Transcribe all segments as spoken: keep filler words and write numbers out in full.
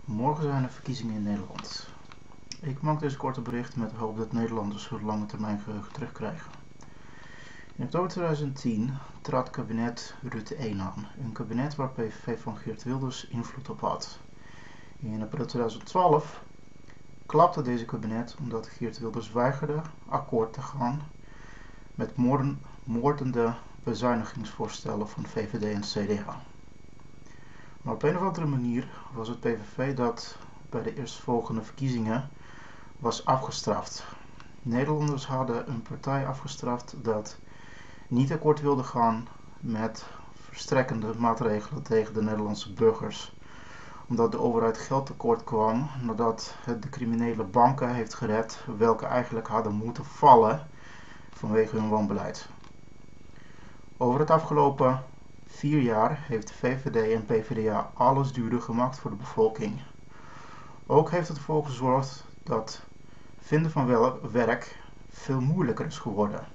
Morgen zijn er verkiezingen in Nederland. Ik maak deze korte bericht met de hoop dat Nederlanders hun lange termijn geheugen terugkrijgen. In oktober tweeduizend tien trad kabinet Rutte één aan, een kabinet waar P V V van Geert Wilders invloed op had. In april tweeduizend twaalf klapte deze kabinet omdat Geert Wilders weigerde akkoord te gaan met moordende bezuinigingsvoorstellen van V V D en C D A. Maar op een of andere manier was het P V V dat bij de eerstvolgende verkiezingen was afgestraft. Nederlanders hadden een partij afgestraft dat niet akkoord wilde gaan met verstrekkende maatregelen tegen de Nederlandse burgers, omdat de overheid geld tekort kwam nadat het de criminele banken heeft gered, welke eigenlijk hadden moeten vallen vanwege hun wanbeleid. Over het afgelopen vier jaar heeft de V V D en P V D A alles duurder gemaakt voor de bevolking. Ook heeft het ervoor gezorgd dat vinden van werk veel moeilijker is geworden.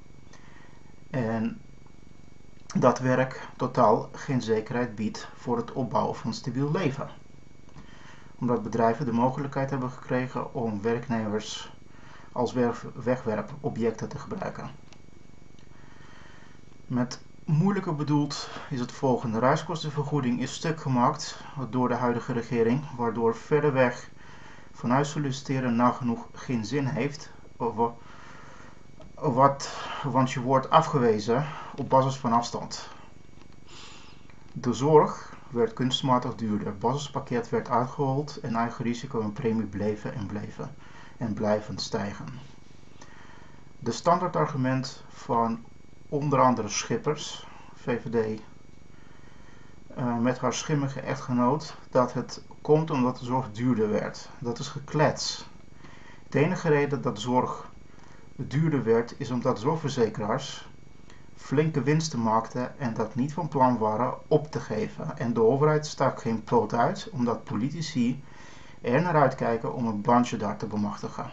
En dat werk totaal geen zekerheid biedt voor het opbouwen van een stabiel leven. Omdat bedrijven de mogelijkheid hebben gekregen om werknemers als wegwerpobjecten te gebruiken. Met moeilijker bedoeld is het volgende. Reiskostenvergoeding is stuk gemaakt door de huidige regering, waardoor verder weg vanuit solliciteren nagenoeg geen zin heeft, wat, want je wordt afgewezen op basis van afstand. De zorg werd kunstmatig duurder, basispakket werd uitgehold en eigen risico en premie bleven en bleven en blijven stijgen. De standaardargument van onder andere Schippers, V V D, uh, met haar schimmige echtgenoot, dat het komt omdat de zorg duurder werd. Dat is geklets. De enige reden dat de zorg duurder werd is omdat zorgverzekeraars flinke winsten maakten en dat niet van plan waren op te geven. En de overheid stak geen poot uit omdat politici er naar uitkijken om een bandje daar te bemachtigen.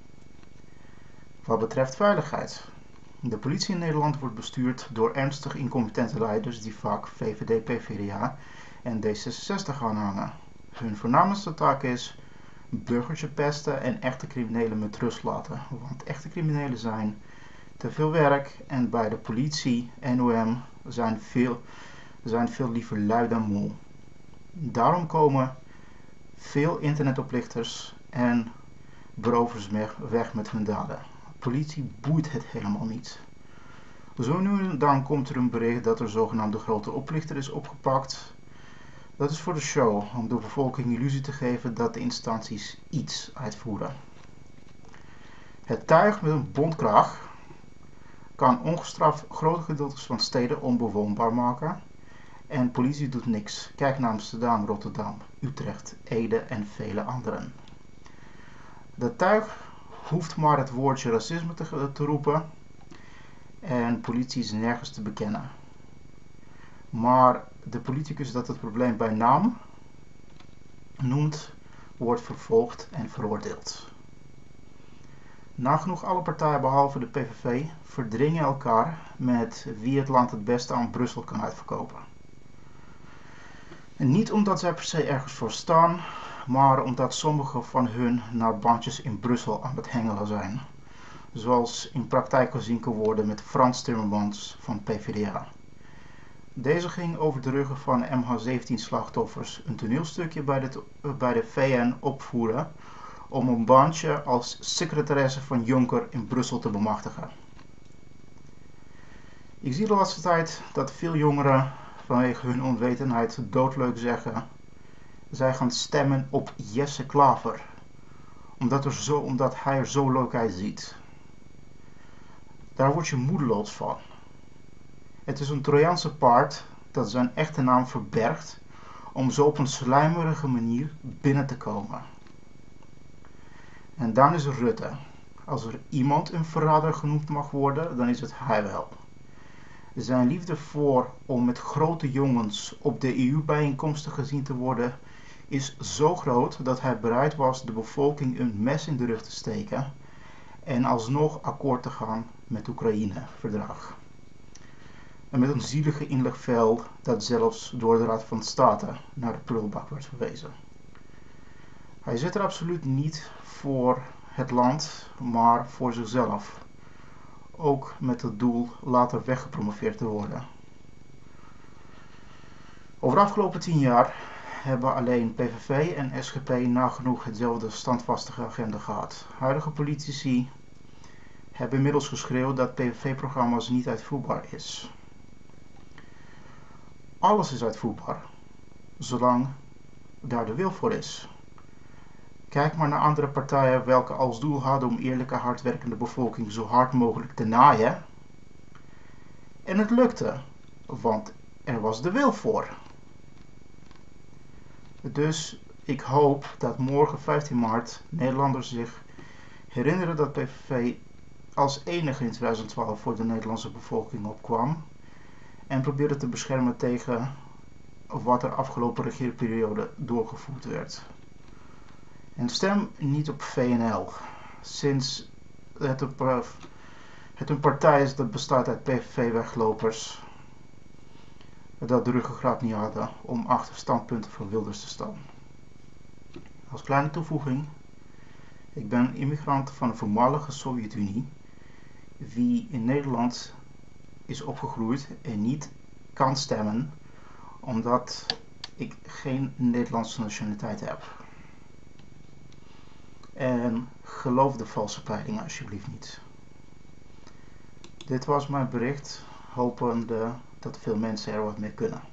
Wat betreft veiligheid. De politie in Nederland wordt bestuurd door ernstig incompetente leiders die vaak V V D, P V D A en D zesenzestig aanhangen. Hun voornaamste taak is burgertje pesten en echte criminelen met rust laten, want echte criminelen zijn te veel werk en bij de politie en N O M zijn veel, zijn veel liever lui dan moe. Daarom komen veel internetoplichters en berovers weg met hun daden. Politie boeit het helemaal niet. Zo nu en dan komt er een bericht dat er zogenaamde grote oplichter is opgepakt. Dat is voor de show, om de bevolking illusie te geven dat de instanties iets uitvoeren. Het tuig met een bondkraag kan ongestraft grote gedeeltes van steden onbewoonbaar maken en politie doet niks. Kijk naar Amsterdam, Rotterdam, Utrecht, Ede en vele anderen. Dat tuig hoeft maar het woordje racisme te, te roepen en politie is nergens te bekennen. Maar de politicus dat het probleem bij naam noemt, wordt vervolgd en veroordeeld. Nagenoeg alle partijen behalve de P V V verdringen elkaar met wie het land het beste aan Brussel kan uitverkopen. En niet omdat zij per se ergens voor staan, maar omdat sommige van hun naar bandjes in Brussel aan het hengelen zijn. Zoals in praktijk gezien kan worden met Frans Timmermans van P V D A. Deze ging over de ruggen van M H zeventien slachtoffers een toneelstukje bij de, bij de V N opvoeren om een bandje als secretaresse van Juncker in Brussel te bemachtigen. Ik zie de laatste tijd dat veel jongeren vanwege hun onwetendheid doodleuk zeggen: zij gaan stemmen op Jesse Klaver, omdat, er zo, omdat hij er zo leuk uitziet. Daar word je moedeloos van. Het is een Trojaanse paard dat zijn echte naam verbergt om zo op een slijmerige manier binnen te komen. En dan is er Rutte. Als er iemand een verrader genoemd mag worden, dan is het hij wel. Zijn liefde voor om met grote jongens op de E U-bijeenkomsten gezien te worden is zo groot dat hij bereid was de bevolking een mes in de rug te steken en alsnog akkoord te gaan met het Oekraïne-verdrag. En met een zielige inlegvel dat zelfs door de Raad van State naar de prullenbak werd verwezen. Hij zit er absoluut niet voor het land, maar voor zichzelf. Ook met het doel later weggepromoveerd te worden. Over de afgelopen tien jaar hebben alleen P V V en S G P nagenoeg hetzelfde standvastige agenda gehad. Huidige politici hebben inmiddels geschreeuwd dat P V V-programma's niet uitvoerbaar is. Alles is uitvoerbaar, zolang daar de wil voor is. Kijk maar naar andere partijen welke als doel hadden om eerlijke, hardwerkende bevolking zo hard mogelijk te naaien. En het lukte, want er was de wil voor. Dus ik hoop dat morgen vijftien maart Nederlanders zich herinneren dat P V V als enige in twintig twaalf voor de Nederlandse bevolking opkwam en probeerde te beschermen tegen wat er afgelopen regeerperiode doorgevoerd werd. En stem niet op V N L, sinds het een, het een partij is dat bestaat uit P V V-weglopers dat de ruggengraat niet hadden om achter standpunten van Wilders te staan. Als kleine toevoeging, ik ben een immigrant van de voormalige Sovjet-Unie, wie in Nederland is opgegroeid en niet kan stemmen omdat ik geen Nederlandse nationaliteit heb. En geloof de valse peilingen alsjeblieft niet. Dit was mijn bericht, hopende dat veel mensen er wat mee kunnen.